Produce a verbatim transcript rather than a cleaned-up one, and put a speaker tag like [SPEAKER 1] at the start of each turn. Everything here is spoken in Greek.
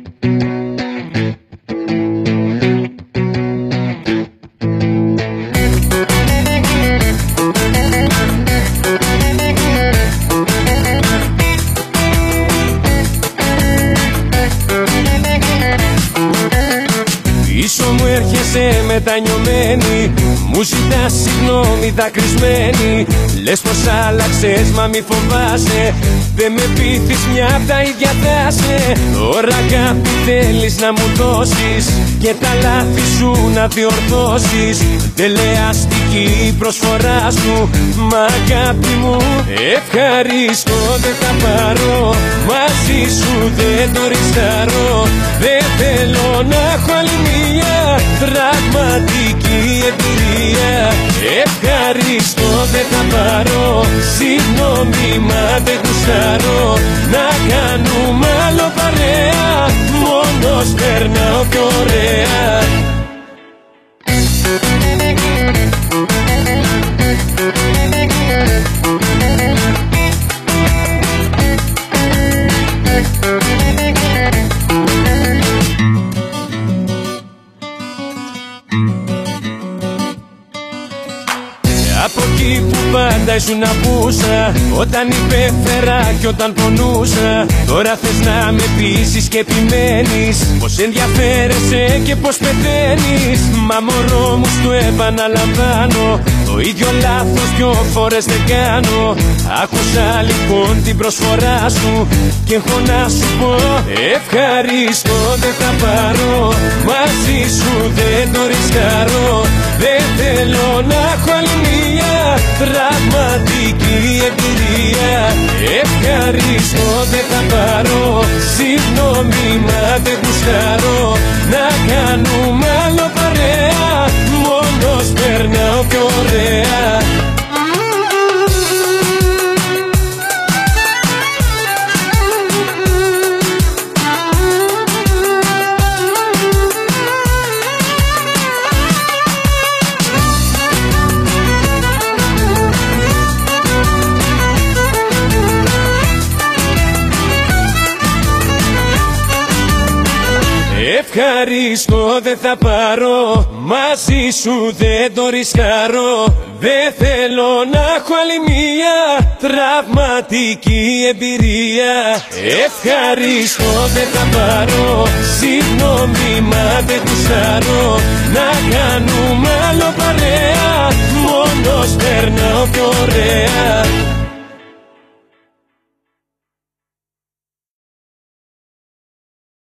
[SPEAKER 1] Πίσω μου έρχεσαι μετανιωμένη, μου ζητάς συγγνώμη δακρυσμένη. Λες πως άλλαξες μα μη φοβάσαι, δεν με πείθεις μια απ' τα ίδια θα σε. Τώρα αγάπη θέλεις να μου δώσεις και τα λάθη σου να διορθώσεις. Τελεαστική η προσφορά σου, μα αγάπη μου ευχαριστώ δεν θα πάρω. Μαζί σου δεν το ρισκάρω, δεν θέλω να έχω άλλη μια πραγματική εμπειρία. Ευχαριστώ δεν θα πάρω, συγγνώμη μα δεν γουστάρω να κάνουμε άλλο παρέα, μόνος περνάω πιο ωραία. Από εκεί που πάντα ήσουν απούσα, όταν υπέφερα κι όταν πονούσα. Τώρα θες να με πείσεις και επιμένεις πως ενδιαφέρεσαι και πως πεθαίνεις. Μα μωρό μου στο επαναλαμβάνω, το ίδιο λάθος δυο φορές δεν κάνω. Άκουσα λοιπόν την προσφορά σου και έχω να σου πω ευχαριστώ δεν θα πάρω. Μαζί σου δεν το ρισκάρω, δεν θέλω να έχω άλλη μια πραγματική εμπειρία. Ευχαριστώ δεν θα πάρω, συγγνώμη μα δεν γουστάρω να κάνουμε άλλο παρέα, μόνος περνάω πιο ωραία. Ευχαριστώ δεν θα πάρω, μαζί σου δεν το ρισκάρω. Δεν θέλω να έχω άλλη μια τραυματική εμπειρία. Ευχαριστώ δεν θα πάρω, συγγνώμη μα δεν γουστάρω να κάνουμε άλλο παρέα, μόνος περνάω πιο ωραία.